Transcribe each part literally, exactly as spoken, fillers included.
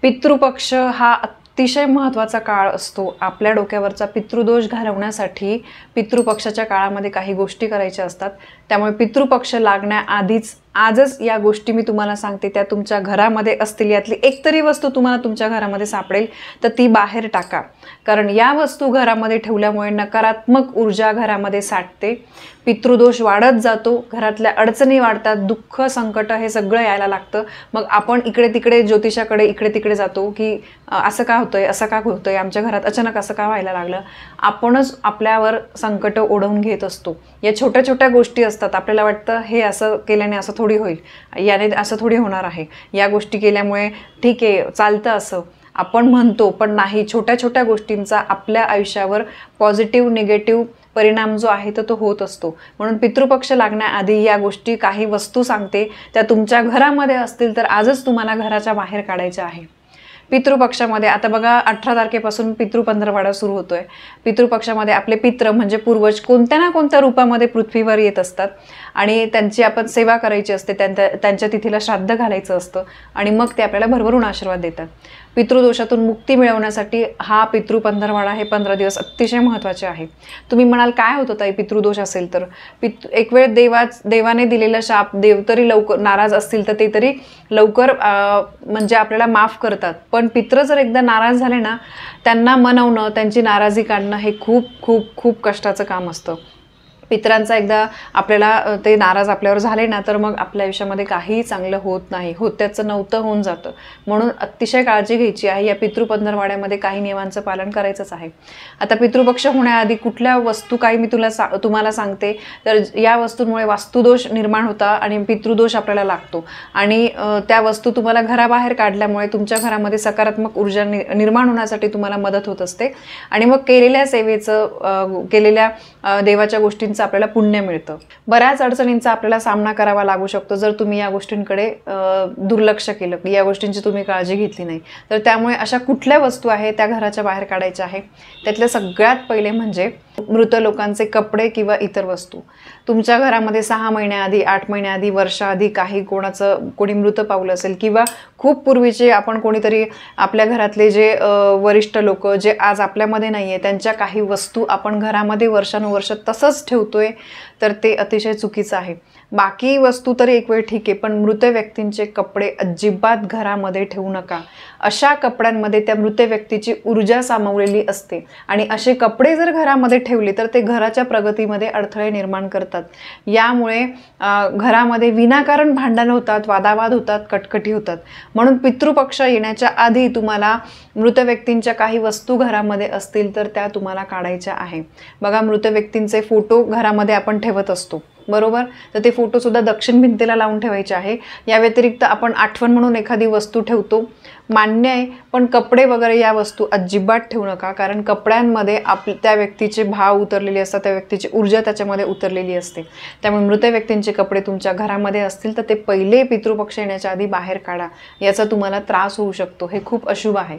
पितृपक्ष हा अतिशय महत्त्वाचा काळ असतो। आपल्या डोक्यावरचा पितृदोष घालवण्यासाठी पितृपक्षाच्या काळामध्ये काही गोष्टी करायच्या असतात। त्यामुळे पितृपक्ष लागण्याआधीच आजच या गोष्टी मी तुम्हाला सांगते, त्या तुमच्या घरामध्ये असतील यातली एकतरी वस्तू तुम्हाला तुमच्या घरामध्ये सापडेल तर ती बाहेर टाका, कारण या वस्तू घरामध्ये ठेवल्यामुळे नकारात्मक ऊर्जा घरामध्ये साठते, पितृदोष वाढत जातो, घरातल्या अडचणी वाढतात, दुःख संकट हे सगळं यायला लागतं। मग आपण इकडे तिकडे ज्योतिषाकडे इकडे तिकडे जातो की असं का होतंय, असं का होतंय, आमच्या घरात अचानक असं का व्हायला लागलं। आपणच आपल्यावर संकट ओढवून घेत असतो। या छोट्या छोट्या गोष्टी असतात, आपल्याला वाटतं हे असं केल्याने असं थोडी होईल, याने असं थोडी होणार आहे, या गोष्टी केल्यामुळे ठीक आहे चालतं असं आपण म्हणतो, पण नाही, छोट्या छोट्या गोष्टींचा आपल्या आयुष्यावर पॉझिटिव्ह निगेटिव्ह परिणाम जो आहे तर तो होत असतो। म्हणून पितृपक्ष लागण्याआधी या गोष्टी काही वस्तू सांगते, त्या तुमच्या घरामध्ये असतील तर आजच तुम्हाला घराच्या बाहेर काढायच्या आहे। पितृपक्षामध्ये आता बघा अठरा तारखेपासून पितृ पंधरवडा सुरू होतोय। पितृपक्षामध्ये आपले पितृ म्हणजे पूर्वज कोणत्या ना कोणत्या रूपामध्ये पृथ्वीवर येत असतात आणि त्यांची आपण सेवा करायची असते, त्यांच्या त्यांच्या तिथीला श्राद्ध घालायचं असतं आणि मग ते आपल्याला भरभरून आशीर्वाद देतात। पितृदोषातून मुक्ती मिळवण्यासाठी हा पितृ पंधरवडा हे पंधरा दिवस अतिशय महत्त्वाचे आहे। तुम्ही म्हणाल काय होतं ताई पितृदोष असेल तर? पित एक वेळ देवा देवाने दिलेला शाप देव तरी लवकर नाराज असतील तर ते तरी लवकर म्हणजे आपल्याला माफ करतात, पण पितृ जर एकदा नाराज झाले ना, त्यांना मनवणं, त्यांची नाराजी काढणं हे खूप खूप खूप कष्टाचं काम असतं। पितरांचा एकदा आपल्याला ते नाराज आपल्यावर झाले ना, तर मग आपल्या आयुष्यामध्ये काही चांगलं होत नाही, होत्याचं नव्हतं होऊन जातं। म्हणून अतिशय काळजी घ्यायची आहे। या पितृ पंधरवड्यामध्ये काही नियमांचं पालन करायचंच आहे। आता पितृपक्ष होण्याआधी कुठल्या वस्तू काही मी तुला सा तुम्हाला सांगते, तर या वस्तूंमुळे वास्तुदोष निर्माण होता आणि पितृदोष आपल्याला लागतो आणि त्या वस्तू तुम्हाला घराबाहेर काढल्यामुळे तुमच्या घरामध्ये सकारात्मक ऊर्जा नि निर्माण होण्यासाठी तुम्हाला मदत होत असते आणि मग केलेल्या सेवेचं केलेल्या देवाच्या गोष्टींचं आपल्याला पुण्य मिळतं। बऱ्याच अडचणींचा आपल्याला सामना करावा लागू शकतो जर तुम्ही या गोष्टींकडे दुर्लक्ष केलं, या गोष्टींची तुम्ही काळजी घेतली नाही तर। त्यामुळे अशा कुठल्या वस्तू आहेत त्या घराच्या बाहेर काढायच्या आहे। त्यातले सगळ्यात पहिले म्हणजे मृत लोकांचे कपडे किंवा इतर वस्तू। तुमच्या घरामध्ये सहा महिन्याआधी, आठ महिन्याआधी, वर्षाआधी काही कोणाचं कोणी मृत पावलं असेल किंवा खूप पूर्वीचे आपण कोणीतरी आपल्या घरातले जे वरिष्ठ लोक जे आज आपल्यामध्ये नाही आहे त्यांच्या काही वस्तू आपण घरामध्ये वर्षानुवर्ष तसंच ठेवतोय तर ते अतिशय चुकीचं आहे। बाकी वस्तू तरी एक वेळ ठीक आहे, पण मृत व्यक्तींचे कपडे अजिबात घरामध्ये ठेवू नका। अशा कपड्यांमध्ये त्या मृत व्यक्तीची ऊर्जा सामावलेली असते आणि असे कपडे जर घरामध्ये ठेवले तर ते घराच्या प्रगतीमध्ये अडथळे निर्माण करतात। यामुळे घरामध्ये विनाकारण भांडण होतात, वादावाद होतात, कटकटी होतात। म्हणून पितृपक्ष येण्याच्या आधी तुम्हाला मृत व्यक्तींच्या काही वस्तू घरामध्ये असतील तर त्या तुम्हाला काढायच्या आहे। बघा मृत व्यक्तींचे फोटो घरामध्ये आपण ठेवत असतो बरोबर, तर ते फोटो सुद्धा दक्षिण भिंतीला लावून ठेवायचे आहे। या व्यतिरिक्त आपण आठवण म्हणून एखादी वस्तू ठेवतो, मान्य आहे, पण कपडे वगैरे या वस्तू अजिबात ठेवू नका, कारण कपड्यांमध्ये आप त्या व्यक्तीचे भाव उतरलेले असतात, त्या व्यक्तीची ऊर्जा त्याच्यामध्ये उतरलेली असते। त्यामुळे मृत व्यक्तींचे कपडे तुमच्या घरामध्ये असतील तर ते पहिले पितृपक्ष येण्याच्या आधी बाहेर काढा, याचा तुम्हाला त्रास होऊ शकतो, हे खूप अशुभ आहे।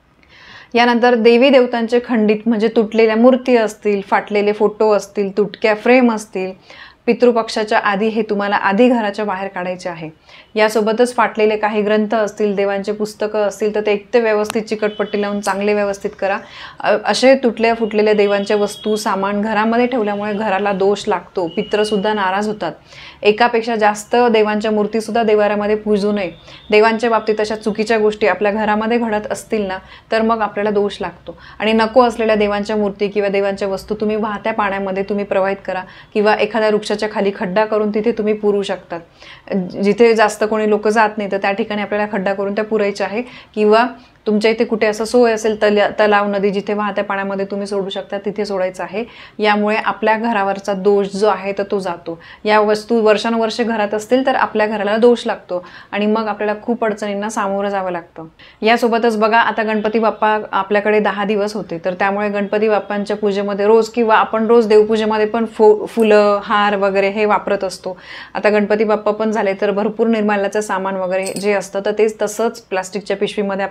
यानंतर देवी देवतांचे खंडित म्हणजे तुटलेल्या मूर्ती असतील, फाटलेले फोटो असतील, तुटक्या फ्रेम असतील, पितृपक्षाच्या आधी हे तुम्हाला आधी घराच्या बाहेर काढायचे आहे। यासोबतच फाटलेले काही ग्रंथ असतील, देवांचे पुस्तकं असतील तर ते एक ते व्यवस्थित चिकटपट्टी लावून चांगले व्यवस्थित करा। असे तुटल्या फुटलेल्या देवांच्या वस्तू सामान घरामध्ये ठेवल्यामुळे घराला दोष लागतो, पितृसुद्धा नाराज होतात। एकापेक्षा जास्त देवांच्या मूर्तीसुद्धा देवाऱ्यामध्ये पूजू नये। देवांच्या बाबतीत अशा चुकीच्या गोष्टी आपल्या घरामध्ये घडत असतील ना तर मग आपल्याला दोष लागतो आणि नको असलेल्या देवांच्या मूर्ती किंवा देवांच्या वस्तू तुम्ही वाहत्या पाण्यामध्ये तुम्ही प्रवाहित करा किंवा एखाद्या वृक्षाच्या खाली खड्डा करून तिथे तुम्ही पुरू शकतात। जिथे जास्त कोणी लोक जात नाही तर त्या ठिकाणी आपल्याला खड्डा करून त्या पुरायच्या आहे किंवा तुमच्या इथे कुठे असं सोय असेल तल्या तलाव नदी जिथे वाहत्या पाण्यामध्ये तुम्ही सोडू शकता तिथे सोडायचं आहे। यामुळे आपल्या घरावरचा दोष जो आहे तर तो जातो। या वस्तू वर्षानुवर्षे घरात असतील तर आपल्या घराला दोष लागतो आणि मग आपल्याला खूप अडचणींना सामोरं जावं लागतं। यासोबतच बघा आता गणपती बाप्पा आपल्याकडे दहा दिवस होते, तर त्यामुळे गणपती बाप्पांच्या पूजेमध्ये रोज किंवा आपण रोज देवपूजेमध्ये पण फो फुलं हार वगैरे हे वापरत असतो। आता गणपती बाप्पा पण झाले तर भरपूर निर्माल्याचं सामान वगैरे जे असतं तर तेच तसंच प्लास्टिकच्या पिशवीमध्ये आपण साठवून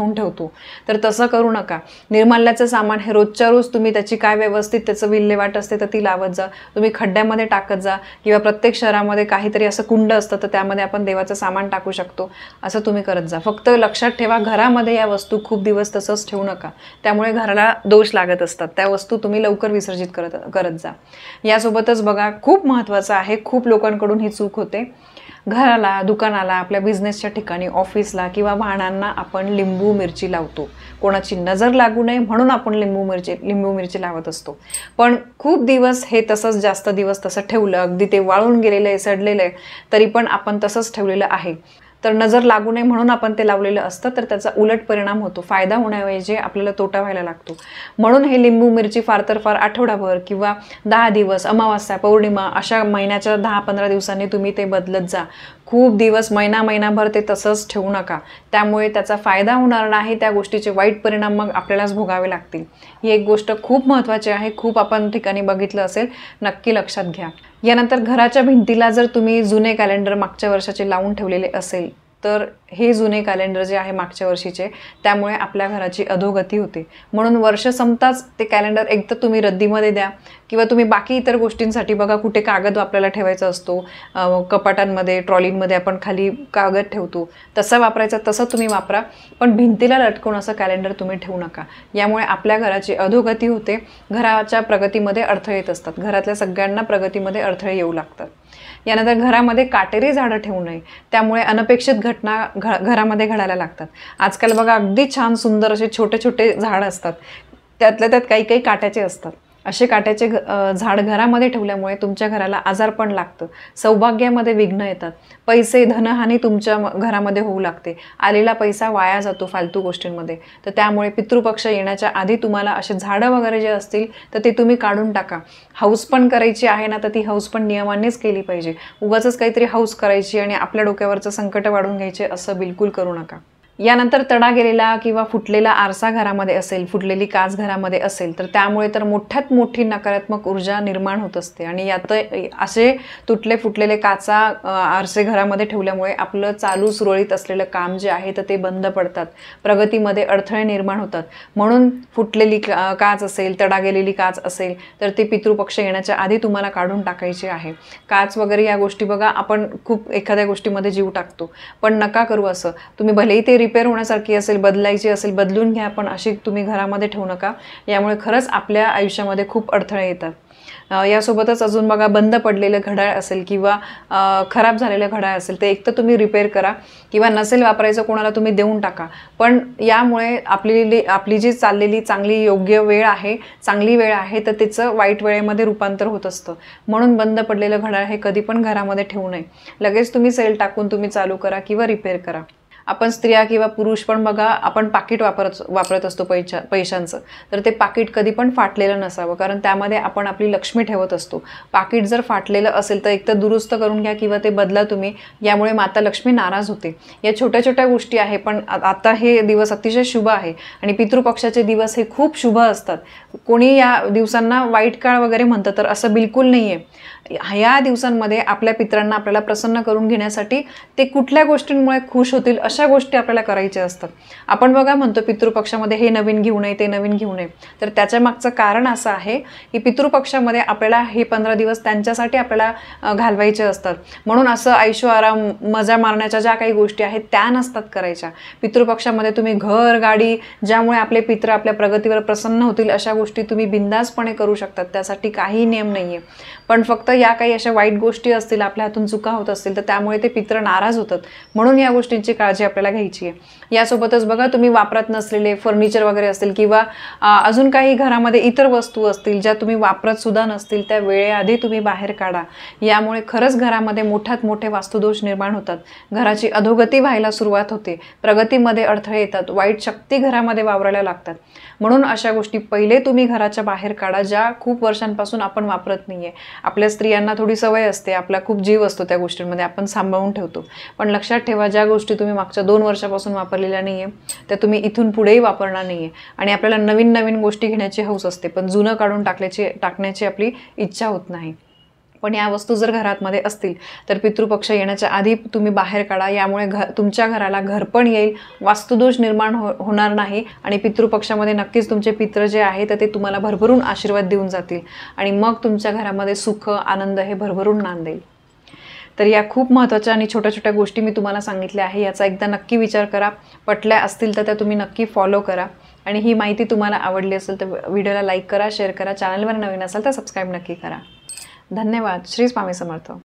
साठवून ठेवतो, तर तसं करू नका. निर्माल्याचं सामान हे रोजच्या रोज तुम्ही त्याची काय व्यवस्थित त्याचं विल्हेवाट असते तर ती लावत जा. तुम्ही खड्ड्यामध्ये टाकत जा किंवा प्रत्येक शहरामध्ये काहीतरी असं कुंड असतं तर त्यामध्ये आपण देवाचं सामान टाकू शकतो, असं तुम्ही करत जा. फक्त लक्षात ठेवा, घरामध्ये या वस्तू खूप दिवस तसंच ठेवू नका, त्यामुळे घराला दोष लागत असतात. त्या वस्तू तुम्ही लवकर विसर्जित करत करत जा. यासोबतच बघा, खूप महत्त्वाचं आहे, खूप लोकांकडून ही चूक होते. घराला, दुकानाला, आपल्या बिझनेसच्या ठिकाणी, ऑफिसला किंवा वाहनांना आपण लिंबू मिरची लावतो. कोणाची नजर लागू नये म्हणून आपण लिंबू मिरची लिंबू मिरची लावत असतो. पण खूप दिवस हे तसंच, जास्त दिवस तसं ठेवलं, अगदी ते वाळून गेलेलं आहे, सडलेलं आहे, तरी पण आपण तसंच ठेवलेलं आहे, तर नजर लागू नये म्हणून आपण ते लावलेलं असतं, तर त्याचा उलट परिणाम होतो. फायदा होण्याऐवजी आपल्याला तोटा व्हायला लागतो. म्हणून हे लिंबू मिरची फार तर फार आठवडाभर किंवा दहा दिवस, अमावास्या, पौर्णिमा अशा महिन्याच्या दहा पंधरा दिवसांनी तुम्ही ते बदलत जा. खूप दिवस, महिना महिनाभर ते तसंच ठेवू नका, त्यामुळे त्याचा फायदा होणार नाही, त्या गोष्टीचे वाईट परिणाम मग आपल्यालाच भोगावे लागतील. ही एक गोष्ट खूप महत्त्वाची आहे, खूप आपण ठिकाणी बघितलं असेल, नक्की लक्षात घ्या. यानंतर घराच्या भिंतीला जर तुम्ही जुने कॅलेंडर मागच्या वर्षाचे लावून ठेवलेले असेल, तर हे जुने कॅलेंडर जे आहे मागच्या वर्षीचे, त्यामुळे आपल्या घराची अधोगती होते. म्हणून वर्ष संपताच ते कॅलेंडर एकतर तुम्ही रद्दीमध्ये द्या किंवा तुम्ही बाकी इतर गोष्टींसाठी बघा, कुठे कागद आपल्याला ठेवायचा असतो, कपाटांमध्ये, ट्रॉलीमध्ये आपण खाली कागद ठेवतो, तसं वापरायचं तसं तुम्ही वापरा, पण भिंतीला लटकवून असं कॅलेंडर तुम्ही ठेवू नका. यामुळे आपल्या घराची अधोगती होते, घराच्या प्रगतीमध्ये अडथळे येत असतात, घरातल्या सगळ्यांना प्रगतीमध्ये अडथळे येऊ लागतात. यानंतर घरामध्ये काटेरी झाडं ठेवू नये, त्यामुळे अनपेक्षित घटना घ घरामध्ये घडायला लागतात. आजकाल बघा, अगदी छान सुंदर असे छोटे छोटे झाड असतात, त्यातल्या त्यात काही काही काट्याचे असतात. असे काट्याचे झाड घरामध्ये ठेवल्यामुळे तुमच्या घराला आजारपण लागतं, सौभाग्यामध्ये विघ्न येतात, पैसे, धनहानी तुमच्या घरामध्ये होऊ लागते, आलेला पैसा वाया जातो फालतू गोष्टींमध्ये. तर त्यामुळे पितृपक्ष येण्याच्या आधी तुम्हाला असे झाडं वगैरे जे असतील तर ते तुम्ही काढून टाका. हौस पण करायची आहे ना, तर ती हौस पण नियमानेच केली पाहिजे. उगाचच काहीतरी हौस करायची आणि आपल्या डोक्यावरचं संकट वाढून घ्यायचे असं बिलकुल करू नका. यानंतर तडा गेलेला किंवा फुटलेला आरसा घरामध्ये असेल, फुटलेली काच घरामध्ये असेल, तर त्यामुळे तर मोठ्यात मोठी नकारात्मक ऊर्जा निर्माण होत असते. आणि यात असे तुटले फुटलेले काचा, आरसे घरामध्ये ठेवल्यामुळे आपलं चालू सुरळीत असलेलं काम जे आहे तर ते बंद पडतात, प्रगतीमध्ये अडथळे निर्माण होतात. म्हणून फुटलेली काच असेल, तडा गेलेली काच असेल, तर ती पितृपक्ष येण्याच्या आधी तुम्हाला काढून टाकायची आहे. काच वगैरे या गोष्टी बघा, आपण खूप एखाद्या गोष्टीमध्ये जीव टाकतो, पण नका करू असं. तुम्ही भलेही ते रिपेअर होण्यासारखी असेल, बदलायची असेल, बदलून घ्या, पण अशी तुम्ही घरामध्ये ठेवू नका. यामुळे खरंच आपल्या आयुष्यामध्ये खूप अडथळे येतात. यासोबतच अजून बघा, बंद पडलेलं घड्याळ असेल किंवा खराब झालेलं घड्याळ असेल, ते एक तर तुम्ही रिपेअर करा किंवा नसेल वापरायचं कोणाला तुम्ही देऊन टाका. पण यामुळे आपली आपली जी चाललेली चांगली योग्य वेळ आहे, चांगली वेळ आहे, तर त्याचं वाईट वेळेमध्ये रूपांतर होत असतं. म्हणून बंद पडलेलं घड्याळ हे कधी पण घरामध्ये ठेवू नये. लगेच तुम्ही सेल टाकून तुम्ही चालू करा किंवा रिपेअर करा. आपण स्त्रिया किंवा पुरुष पण बघा, आपण पाकिट वापरत वापरत असतो पैशा पैशांचं, तर ते पाकिट कधी पण फाटलेलं नसावं, कारण त्यामध्ये आपण आपली लक्ष्मी ठेवत असतो. पाकिट जर फाटलेलं असेल तर एक तर दुरुस्त करून घ्या किंवा ते बदला तुम्ही, यामुळे माता लक्ष्मी नाराज होते. या छोट्या छोट्या गोष्टी आहे, पण आता हे दिवस अतिशय शुभ आहे आणि पितृपक्षाचे दिवस हे खूप शुभ असतात. कोणी या दिवसांना वाईट काळ वगैरे म्हणतं, तर असं बिलकुल नाही आहे. या दिवसांमध्ये आपल्या पितरांना आपल्याला प्रसन्न करून घेण्यासाठी ते कुठल्या गोष्टींमुळे खुश होतील अशा गोष्टी आपल्याला करायच्या असतात. आपण बघा म्हणतो पितृपक्षामध्ये हे नवीन घेऊ नये, ते नवीन घेऊ नये, तर त्याच्या मागचं कारण असं आहे की पितृपक्षामध्ये आपल्याला हे पंधरा दिवस त्यांच्यासाठी आपल्याला घालवायचे असतात. म्हणून असं ऐशो आराम, मजा मारण्याच्या ज्या काही गोष्टी आहेत त्या नसतात करायच्या. पितृपक्षामध्ये तुम्ही घर, गाडी, ज्यामुळे आपले पितृ आपल्या प्रगतीवर प्रसन्न होतील अशा गोष्टी तुम्ही बिंदासपणे करू शकतात. त्यासाठी काही नियम नाही आहे. पण फक्त या काही अशा वाईट गोष्टी असतील, आपल्या हातून चुका होत असतील, तर त्यामुळे ते पितृ नाराज होतात. म्हणून या गोष्टींची काळजी आपल्याला घ्यायची आहे. यासोबतच बघा, तुम्ही वापरत नसलेले फर्निचर वगैरे असतील किंवा अजून काही घरामध्ये इतर वस्तू असतील ज्या तुम्ही वापरत सुद्धा नसतील, त्या वेळेआधी तुम्ही बाहेर काढा. यामुळे खरंच घरामध्ये मोठ्यात मोठे वास्तुदोष निर्माण होतात, घराची अधोगती व्हायला सुरुवात होते, प्रगतीमध्ये अडथळे येतात, वाईट शक्ती घरामध्ये वावरायला लागतात. म्हणून अशा गोष्टी पहिले तुम्ही घराच्या बाहेर काढा, ज्या खूप वर्षांपासून आपण वापरत नाहीये. आपल्या स्त्रियांना थोडी सवय असते, आपला खूप जीव असतो त्या गोष्टींमध्ये, आपण सांभाळून ठेवतो. पण लक्षात ठेवा, ज्या गोष्टी तुम्ही मागच्या दोन वर्षापासून वापरलेल्या नाहीये त्या तुम्ही इथून पुढेही वापरणार नाहीये. आणि आपल्याला नवीन नवीन गोष्टी घेण्याची हौस असते, पण जुनं काढून टाकल्याची टाकण्याची आपली इच्छा होत नाही. पण या वस्तू जर घरामध्ये असतील तर पितृपक्ष येण्याच्या आधी तुम्ही बाहेर काढा. यामुळे घ तुमच्या घराला घरपण येईल, वास्तुदोष निर्माण हो होणार नाही आणि पितृपक्षामध्ये नक्कीच तुमचे पितृ जे आहे तर ते तुम्हाला भरभरून आशीर्वाद देऊन जातील आणि मग तुमच्या घरामध्ये सुख आनंद हे भरभरून नांदेल. तर या खूप महत्त्वाच्या आणि छोट्या छोट्या गोष्टी मी तुम्हाला सांगितल्या आहे. याचा एकदा नक्की विचार करा. पटल्या असतील तर त्या तुम्ही नक्की फॉलो करा आणि ही माहिती तुम्हाला आवडली असेल तर व्हिडिओला लाईक करा, शेअर करा. चॅनलवर नवीन असाल तर सबस्क्राईब नक्की करा. धन्यवाद. श्री स्वामी समर्थ.